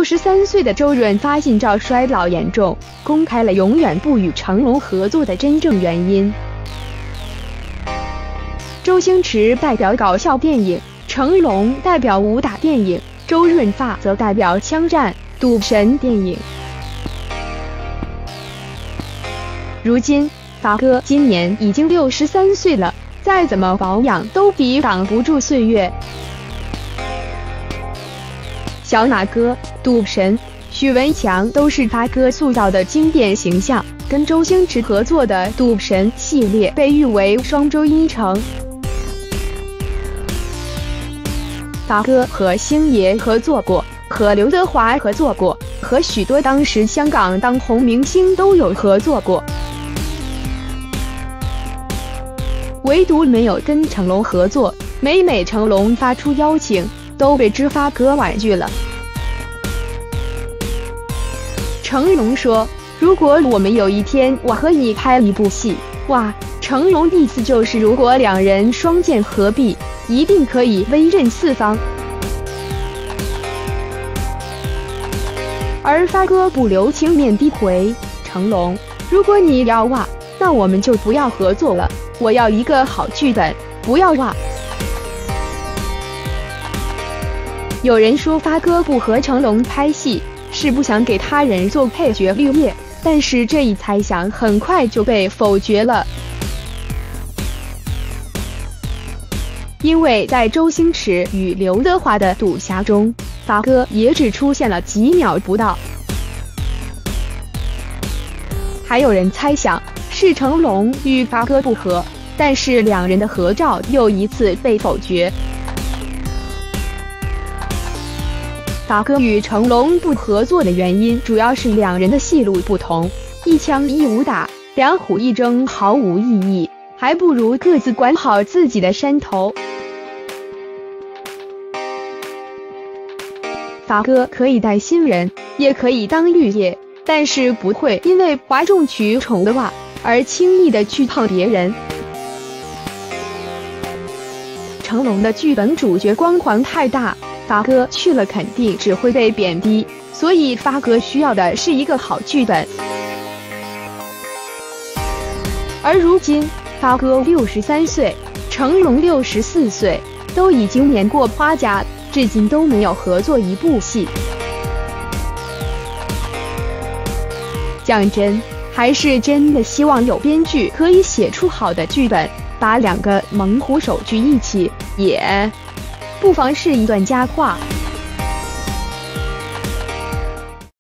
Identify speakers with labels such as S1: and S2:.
S1: 63岁的周润发现赵衰老严重，公开了永远不与成龙合作的真正原因。周星驰代表搞笑电影，成龙代表武打电影，周润发则代表枪战、赌神电影。如今，发哥今年已经63岁了，再怎么保养都抵挡不住岁月。小马哥、赌神、许文强都是发哥塑造的经典形象，跟周星驰合作的赌神系列被誉为双周一成。发哥和星爷合作过，和刘德华合作过，和许多当时香港当红明星都有合作过，唯独没有跟成龙合作。每成龙发出邀请，都被发哥婉拒了。成龙说：“如果我们有一天我和你拍一部戏，哇！”成龙意思就是如果两人双剑合璧，一定可以威震四方。而发哥不留情面地回成龙：“如果你要挖，那我们就不要合作了。我要一个好剧本，不要挖。”有人说发哥不和成龙拍戏，是不想给他人做配角绿叶，但是这一猜想很快就被否决了。因为在周星驰与刘德华的赌侠中，发哥也只出现了几秒不到。还有人猜想是成龙与发哥不和，但是两人的合照又一次被否决。发哥与成龙不合作的原因主要是两人的戏路不同，一枪一武打，两虎一争毫无意义，还不如各自管好自己的山头。发哥可以带新人，也可以当绿叶，但是不会因为哗众取宠的话而轻易的去碰别人。成龙的剧本主角光环太大，发哥去了肯定只会被贬低，所以发哥需要的是一个好剧本。而如今发哥63岁，成龙64岁，都已经年过花甲，至今都没有合作一部戏。讲真，还是真的希望有编剧可以写出好的剧本，把两个猛虎手聚一起，也不妨是一段佳话。